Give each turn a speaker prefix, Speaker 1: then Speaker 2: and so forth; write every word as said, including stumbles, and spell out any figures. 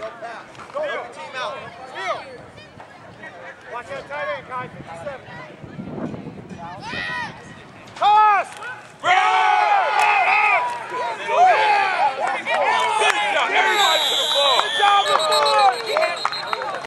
Speaker 1: Go, help the team out.
Speaker 2: Watch that tight end, guys. fifty-seven.